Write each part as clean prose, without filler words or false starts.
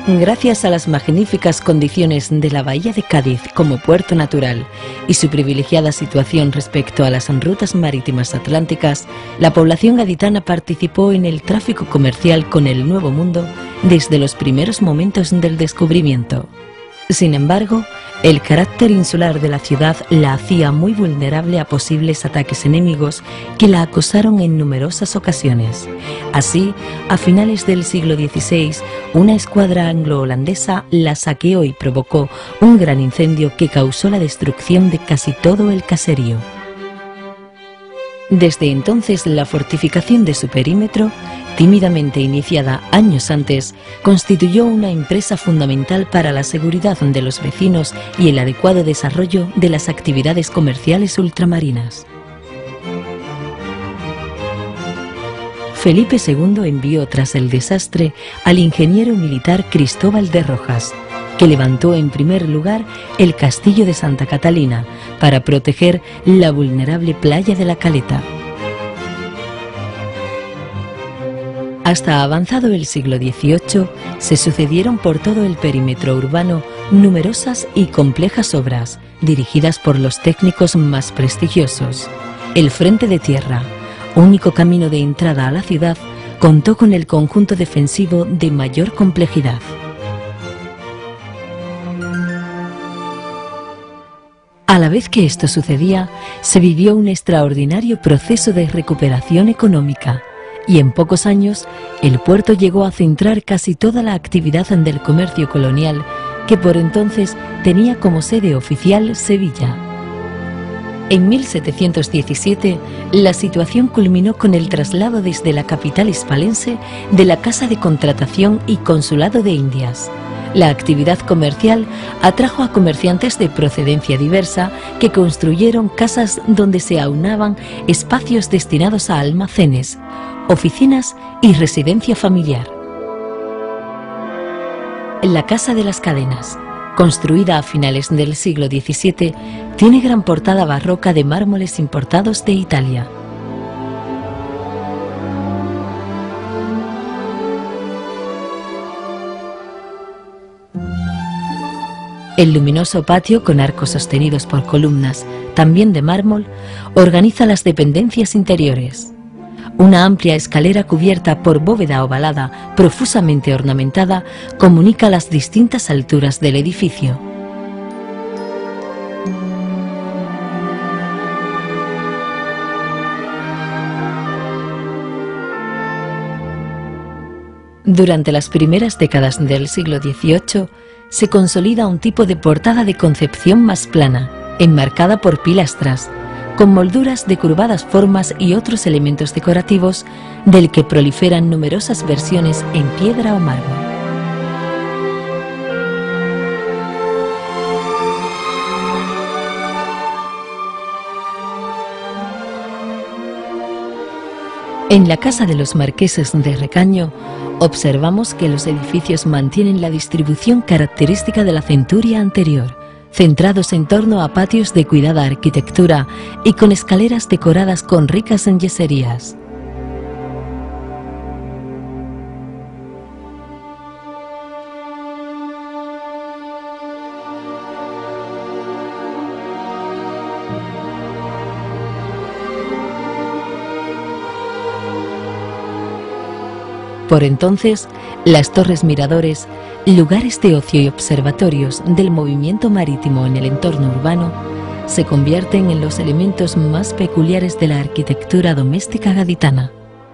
Gracias a las magníficas condiciones de la bahía de Cádiz como puerto natural y su privilegiada situación respecto a las rutas marítimas atlánticas, la población gaditana participó en el tráfico comercial con el Nuevo Mundo desde los primeros momentos del descubrimiento. Sin embargo, el carácter insular de la ciudad la hacía muy vulnerable a posibles ataques enemigos que la acosaron en numerosas ocasiones. Así, a finales del siglo XVI, una escuadra anglo-holandesa la saqueó y provocó un gran incendio que causó la destrucción de casi todo el caserío. Desde entonces, la fortificación de su perímetro, tímidamente iniciada años antes, constituyó una empresa fundamental para la seguridad de los vecinos y el adecuado desarrollo de las actividades comerciales ultramarinas. Felipe II envió tras el desastre al ingeniero militar Cristóbal de Rojas, que levantó en primer lugar el castillo de Santa Catalina para proteger la vulnerable playa de la Caleta. Hasta avanzado el siglo XVIII se sucedieron por todo el perímetro urbano numerosas y complejas obras dirigidas por los técnicos más prestigiosos. El Frente de Tierra, único camino de entrada a la ciudad, contó con el conjunto defensivo de mayor complejidad. A la vez que esto sucedía, se vivió un extraordinario proceso de recuperación económica, y en pocos años el puerto llegó a centrar casi toda la actividad del comercio colonial, que por entonces tenía como sede oficial Sevilla. En 1717, la situación culminó con el traslado desde la capital hispalense de la Casa de Contratación y Consulado de Indias. La actividad comercial atrajo a comerciantes de procedencia diversa que construyeron casas donde se aunaban espacios destinados a almacenes, oficinas y residencia familiar. La Casa de las Cadenas, construida a finales del siglo XVII, tiene gran portada barroca de mármoles importados de Italia. El luminoso patio, con arcos sostenidos por columnas, también de mármol, organiza las dependencias interiores. Una amplia escalera cubierta por bóveda ovalada, profusamente ornamentada, comunica las distintas alturas del edificio. Durante las primeras décadas del siglo XVIII, se consolida un tipo de portada de concepción más plana, enmarcada por pilastras, con molduras de curvadas formas y otros elementos decorativos, del que proliferan numerosas versiones en piedra o mármol. En la casa de los marqueses de Recaño, observamos que los edificios mantienen la distribución característica de la centuria anterior, centrados en torno a patios de cuidada arquitectura y con escaleras decoradas con ricas yeserías. Por entonces, las torres miradores, lugares de ocio y observatorios del movimiento marítimo en el entorno urbano, se convierten en los elementos más peculiares de la arquitectura doméstica gaditana.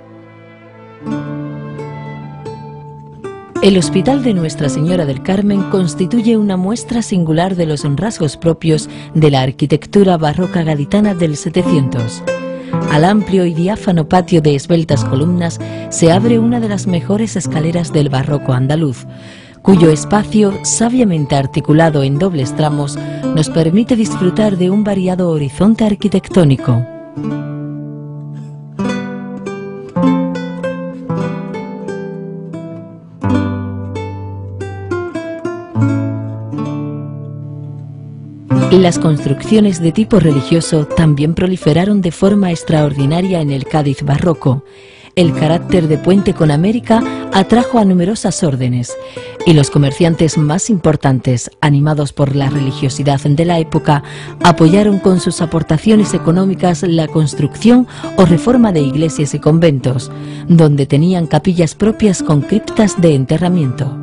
El Hospital de Nuestra Señora del Carmen constituye una muestra singular de los rasgos propios de la arquitectura barroca gaditana del 700. Al amplio y diáfano patio de esbeltas columnas se abre una de las mejores escaleras del barroco andaluz, cuyo espacio, sabiamente articulado en dobles tramos, nos permite disfrutar de un variado horizonte arquitectónico. Las construcciones de tipo religioso también proliferaron de forma extraordinaria en el Cádiz barroco, el carácter de puente con América atrajo a numerosas órdenes, y los comerciantes más importantes, animados por la religiosidad de la época, apoyaron con sus aportaciones económicas la construcción o reforma de iglesias y conventos, donde tenían capillas propias con criptas de enterramiento.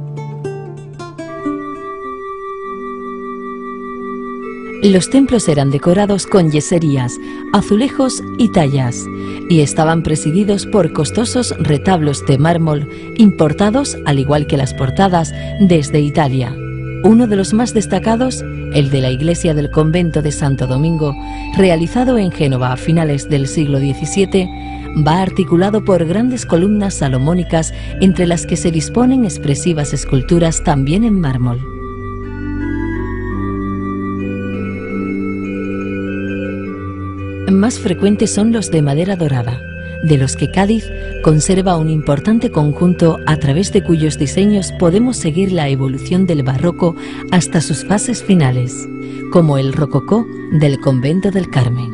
Los templos eran decorados con yeserías, azulejos y tallas, y estaban presididos por costosos retablos de mármol importados, al igual que las portadas, desde Italia. Uno de los más destacados, el de la iglesia del convento de Santo Domingo, realizado en Génova a finales del siglo XVII, va articulado por grandes columnas salomónicas entre las que se disponen expresivas esculturas también en mármol. Más frecuentes son los de madera dorada, de los que Cádiz conserva un importante conjunto a través de cuyos diseños podemos seguir la evolución del barroco hasta sus fases finales, como el rococó del convento del Carmen.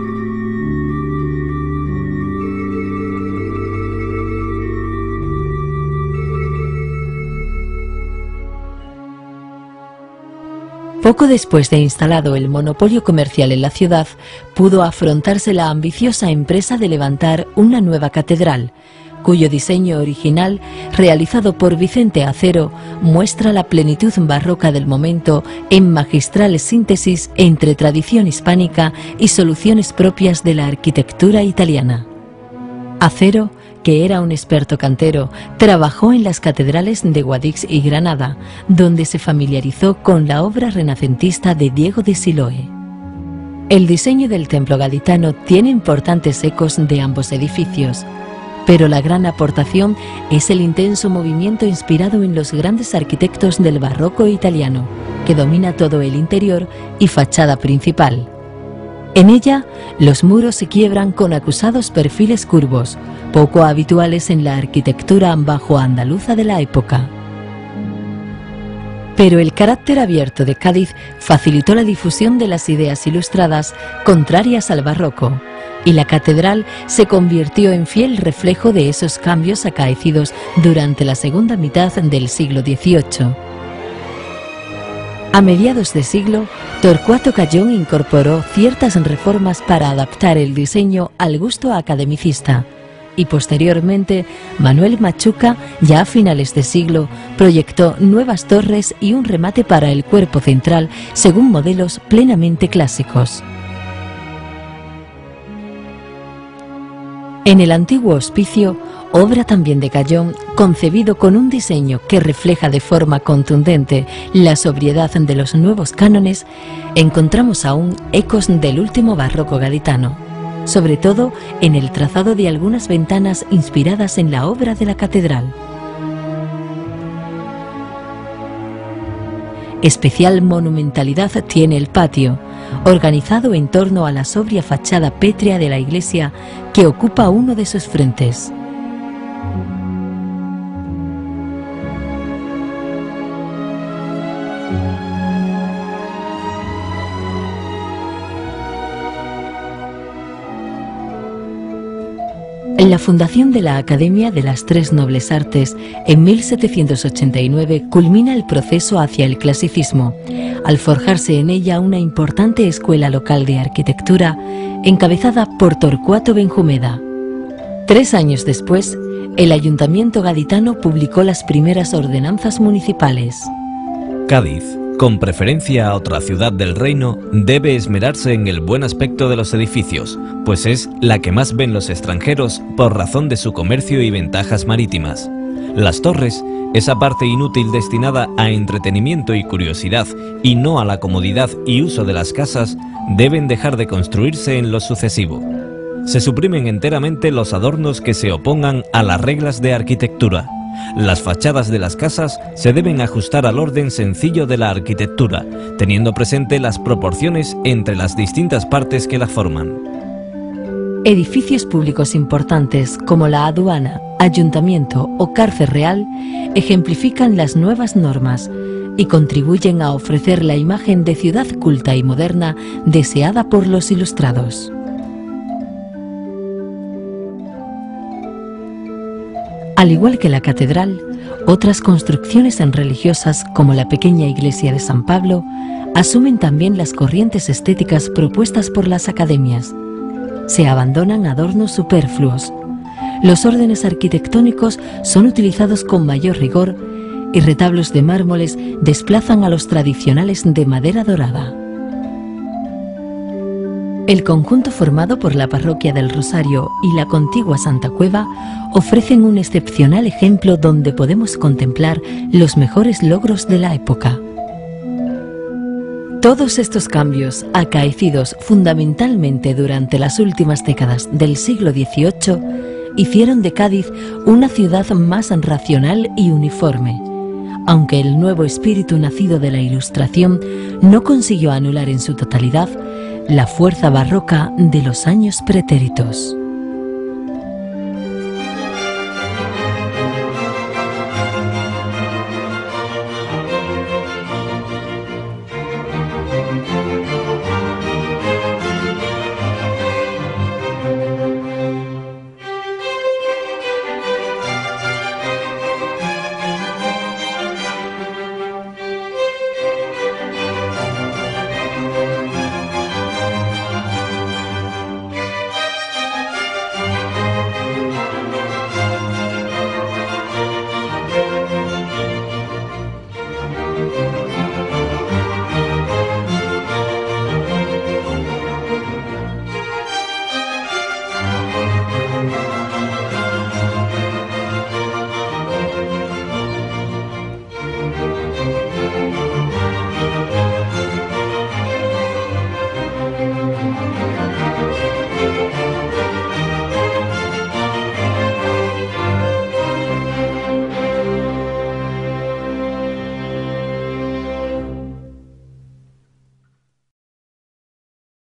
Poco después de instalado el monopolio comercial en la ciudad, pudo afrontarse la ambiciosa empresa de levantar una nueva catedral, cuyo diseño original, realizado por Vicente Acero, muestra la plenitud barroca del momento en magistrales síntesis entre tradición hispánica y soluciones propias de la arquitectura italiana. Acero, que era un experto cantero, trabajó en las catedrales de Guadix y Granada, donde se familiarizó con la obra renacentista de Diego de Siloé. El diseño del templo gaditano tiene importantes ecos de ambos edificios, pero la gran aportación es el intenso movimiento inspirado en los grandes arquitectos del barroco italiano, que domina todo el interior y fachada principal. En ella, los muros se quiebran con acusados perfiles curvos, poco habituales en la arquitectura bajo-andaluza de la época. Pero el carácter abierto de Cádiz facilitó la difusión de las ideas ilustradas contrarias al barroco, y la catedral se convirtió en fiel reflejo de esos cambios acaecidos durante la segunda mitad del siglo XVIII. A mediados de siglo, Torcuato Cayón incorporó ciertas reformas para adaptar el diseño al gusto academicista, y posteriormente Manuel Machuca, ya a finales de siglo, proyectó nuevas torres y un remate para el cuerpo central según modelos plenamente clásicos. En el antiguo hospicio, obra también de Cayón, concebido con un diseño que refleja de forma contundente la sobriedad de los nuevos cánones, encontramos aún ecos del último barroco gaditano, sobre todo en el trazado de algunas ventanas inspiradas en la obra de la catedral. Especial monumentalidad tiene el patio, organizado en torno a la sobria fachada pétrea de la iglesia que ocupa uno de sus frentes. La fundación de la Academia de las Tres Nobles Artes en 1789 culmina el proceso hacia el clasicismo, al forjarse en ella una importante escuela local de arquitectura encabezada por Torcuato Benjumeda. 3 años después, el Ayuntamiento gaditano publicó las primeras ordenanzas municipales. Cádiz, con preferencia a otra ciudad del reino, debe esmerarse en el buen aspecto de los edificios, pues es la que más ven los extranjeros por razón de su comercio y ventajas marítimas. Las torres, esa parte inútil destinada a entretenimiento y curiosidad y no a la comodidad y uso de las casas, deben dejar de construirse en lo sucesivo. Se suprimen enteramente los adornos que se opongan a las reglas de arquitectura. Las fachadas de las casas se deben ajustar al orden sencillo de la arquitectura, teniendo presente las proporciones entre las distintas partes que la forman. Edificios públicos importantes como la aduana, ayuntamiento o cárcel real ejemplifican las nuevas normas y contribuyen a ofrecer la imagen de ciudad culta y moderna deseada por los ilustrados. Al igual que la catedral, otras construcciones religiosas como la pequeña iglesia de San Pablo asumen también las corrientes estéticas propuestas por las academias. Se abandonan adornos superfluos. Los órdenes arquitectónicos son utilizados con mayor rigor y retablos de mármoles desplazan a los tradicionales de madera dorada. El conjunto formado por la parroquia del Rosario y la contigua Santa Cueva ofrecen un excepcional ejemplo donde podemos contemplar los mejores logros de la época. Todos estos cambios, acaecidos fundamentalmente durante las últimas décadas del siglo XVIII, hicieron de Cádiz una ciudad más racional y uniforme, aunque el nuevo espíritu nacido de la Ilustración no consiguió anular en su totalidad la fuerza barroca de los años pretéritos.